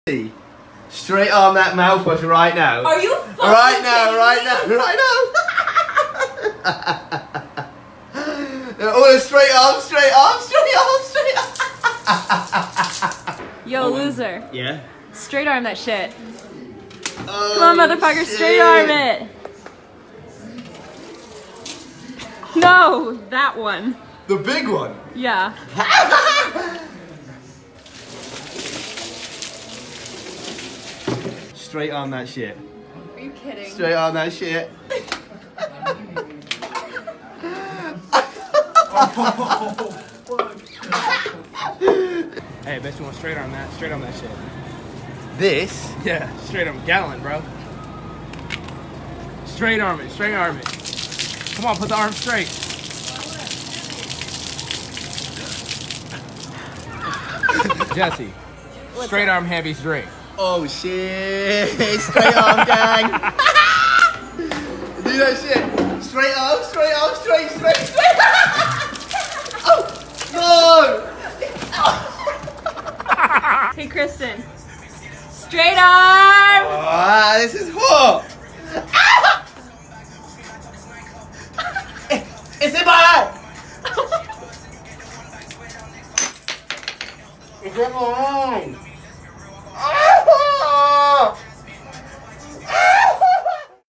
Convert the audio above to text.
Straight arm that mouthwash right now. Are you fucking right now, right now. Oh, straight arm. Yo, loser. Yeah? Straight arm that shit. Oh, Come on, motherfucker, shit. straight arm it. No, that one. The big one? Yeah. Straight arm that shit. Are you kidding? Straight arm that shit. Hey, bet you want straight arm that shit. This? Yeah, straight arm, gallon, bro. Straight arm it. Come on, put the arm straight. Jesse, straight arm heavy drink. Oh shit! Straight arm gang! Do that shit! Straight arm, straight. Oh! No! Hey, Kristen. Straight arm! Ah, this is hot! It's in my eye! It's in my eye!